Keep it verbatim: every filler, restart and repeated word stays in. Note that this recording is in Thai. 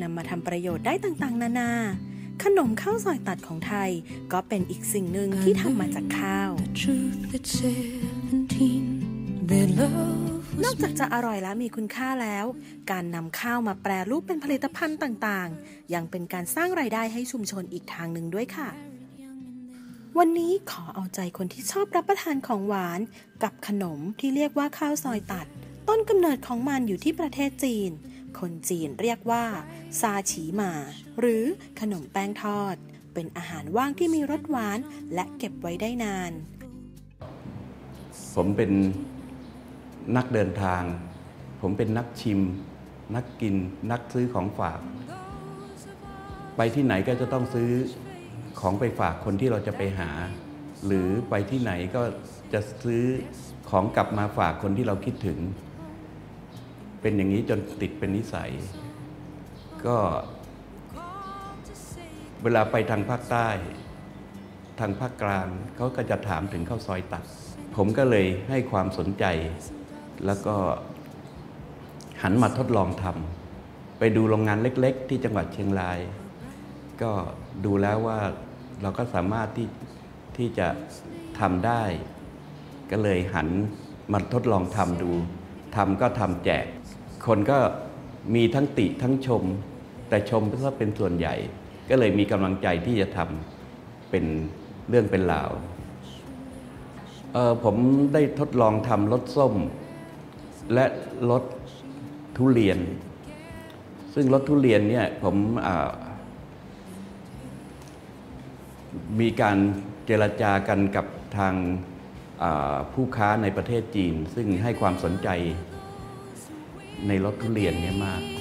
นำมาทำประโยชน์ได้ต่างๆนานาขนมข้าวซอยตัดของไทยก็เป็นอีกสิ่งหนึ่งที่ทำมาจากข้าวนอกจากจะอร่อยและมีคุณค่าแล้วการนำข้าวมาแปรรูปเป็นผลิตภัณฑ์ต่างๆยังเป็นการสร้างรายได้ให้ชุมชนอีกทางหนึ่งด้วยค่ะวันนี้ขอเอาใจคนที่ชอบรับประทานของหวานกับขนมที่เรียกว่าข้าวซอยตัดต้นกำเนิดของมันอยู่ที่ประเทศจีนคนจีนเรียกว่าซาฉีหมาหรือขนมแป้งทอดเป็นอาหารว่างที่มีรสหวานและเก็บไว้ได้นานผมเป็นนักเดินทางผมเป็นนักชิมนักกินนักซื้อของฝากไปที่ไหนก็จะต้องซื้อของไปฝากคนที่เราจะไปหาหรือไปที่ไหนก็จะซื้อของกลับมาฝากคนที่เราคิดถึงเป็นอย่างนี้จนติดเป็นนิสัยก็เวลาไปทางภาคใต้ทางภาคกลางเขาก็จะถามถึงข้าวซอยตัดผมก็เลยให้ความสนใจแล้วก็หันมาทดลองทำไปดูโรงงานเล็กๆที่จังหวัดเชียงรายก็ดูแล้วว่าเราก็สามารถที่ที่จะทำได้ก็เลยหันมาทดลองทำดูทำก็ทำแจกคนก็มีทั้งติทั้งชมแต่ชมก็เป็นส่วนใหญ่ก็เลยมีกำลังใจที่จะทำเป็นเรื่องเป็นราวเออผมได้ทดลองทำรสส้มและรสทุเรียนซึ่งรสทุเรียนเนี่ยผมมีการเจรจากันกับทางผู้ค้าในประเทศจีนซึ่งให้ความสนใจในรสทุเรียนเนี่ยมาก